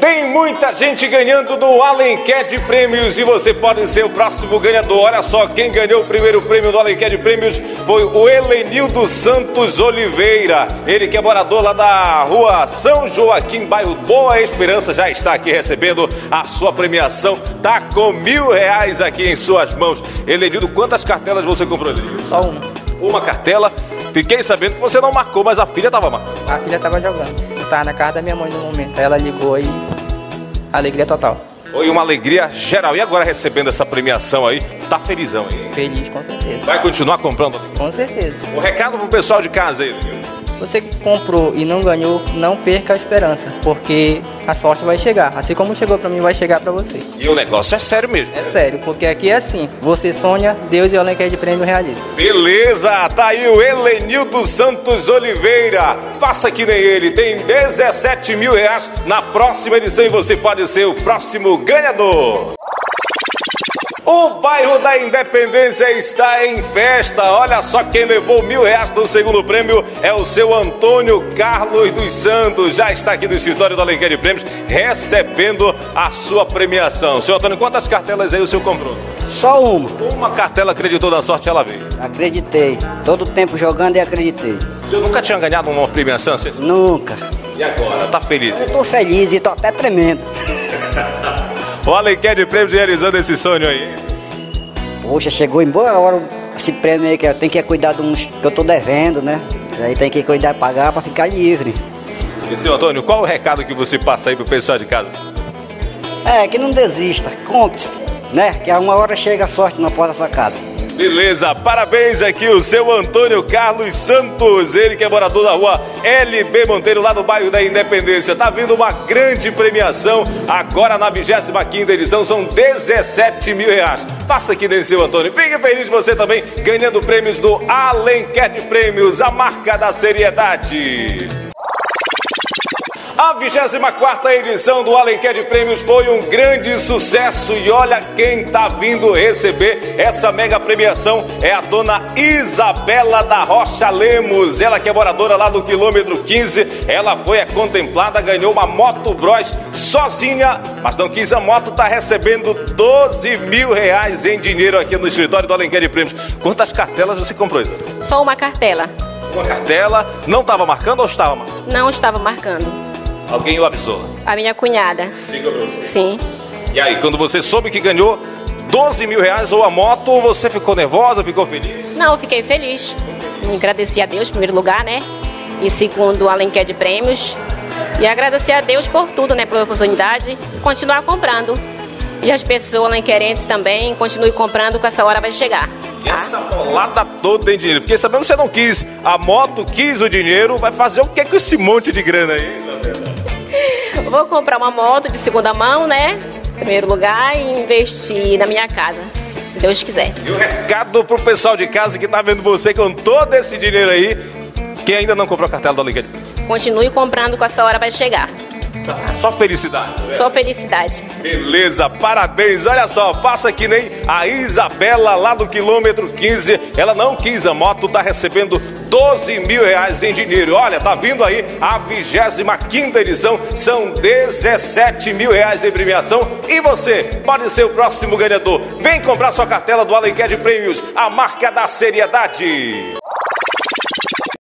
Tem muita gente ganhando no Alenquer Prêmios e você pode ser o próximo ganhador. Olha só, quem ganhou o primeiro prêmio do Alenquer Prêmios foi o Helenildo Santos Oliveira. Ele que é morador lá da rua São Joaquim, bairro Boa Esperança, já está aqui recebendo a sua premiação. Tá com R$1.000 aqui em suas mãos. Helenildo, quantas cartelas você comprou? Só uma. Uma cartela. Fiquei sabendo que você não marcou, mas a filha estava marcando. A filha estava jogando. Eu estava na casa da minha mãe no momento. Aí ela ligou e alegria total. Foi uma alegria geral. E agora recebendo essa premiação aí, tá felizão aí? Feliz, com certeza. Vai continuar comprando? Com certeza. O recado pro pessoal de casa aí. Você que comprou e não ganhou, não perca a esperança, porque a sorte vai chegar. Assim como chegou para mim, vai chegar para você. E o negócio é sério mesmo. É sério, porque aqui é assim. Você sonha, Deus e o Alenquer Prêmio realiza. Beleza, tá aí o Helenildo Santos Oliveira. Faça que nem ele, tem R$17.000 na próxima edição e você pode ser o próximo ganhador. O bairro da Independência está em festa. Olha só, quem levou R$1.000 do segundo prêmio é o seu Antônio Carlos dos Santos. Já está aqui no escritório do Alenquer Prêmios recebendo a sua premiação. Seu Antônio, quantas cartelas aí o senhor comprou? Só uma. Uma cartela acreditou na sorte, ela veio. Acreditei. Todo tempo jogando e acreditei. O senhor nunca tinha ganhado uma premiação assim? Nunca. E agora? Tá feliz? Eu tô feliz e tô até tremendo. O Alenquer Prêmios realizando esse sonho aí. Poxa, chegou em boa hora esse prêmio aí, que eu tenho que cuidar de uns que eu tô devendo, né? Aí tem que cuidar, pagar pra ficar livre. E seu Antônio, qual o recado que você passa aí pro pessoal de casa? Que não desista, compre, né? Que a uma hora chega a sorte na porta da sua casa. Beleza, parabéns aqui o seu Antônio Carlos Santos, ele que é morador da rua LB Monteiro, lá do bairro da Independência. Tá vindo uma grande premiação, agora na 25ª edição, são R$17.000. Faça aqui dentro, seu Antônio. Fique feliz você também, ganhando prêmios do Alenquer Prêmios, a marca da seriedade. A 24ª edição do Alenquer Prêmios foi um grande sucesso e olha quem tá vindo receber essa mega premiação é a dona Isabela da Rocha Lemos, ela que é moradora lá do quilômetro 15, ela foi contemplada, ganhou uma Moto Bros sozinha, mas não quis a moto, tá recebendo R$12.000 em dinheiro aqui no escritório do Alenquer Prêmios. Quantas cartelas você comprou, Isabela? Só uma cartela. Uma cartela, não estava marcando ou estava marcando? Não estava marcando. Alguém o avisou? A minha cunhada. Ligou pra você? Sim. E aí, quando você soube que ganhou R$12.000 ou a moto, você ficou nervosa, ficou feliz? Não, eu fiquei feliz. Agradeci a Deus, em primeiro lugar, né? E segundo, o Alenquer Prêmios. E agradecer a Deus por tudo, né? Pela oportunidade. E continuar comprando. E as pessoas alenquerenses também, continue comprando, que essa hora vai chegar. E essa bolada toda em dinheiro. Fiquei sabendo que você não quis a moto, quis o dinheiro. Vai fazer o que com esse monte de grana aí, Isabela? Vou comprar uma moto de segunda mão, né? Em primeiro lugar, e investir na minha casa, se Deus quiser. E o recado pro pessoal de casa que tá vendo você com todo esse dinheiro aí, quem ainda não comprou a cartela do Alenquer? Continue comprando, que essa hora vai chegar. Só felicidade. Só felicidade. Beleza, parabéns. Olha só, faça que nem a Isabela lá do quilômetro 15. Ela não quis a moto, tá recebendo R$12.000 em dinheiro. Olha, tá vindo aí a 25ª edição, são R$17.000 em premiação. E você pode ser o próximo ganhador. Vem comprar sua cartela do Alenquer Prêmios, a marca da seriedade.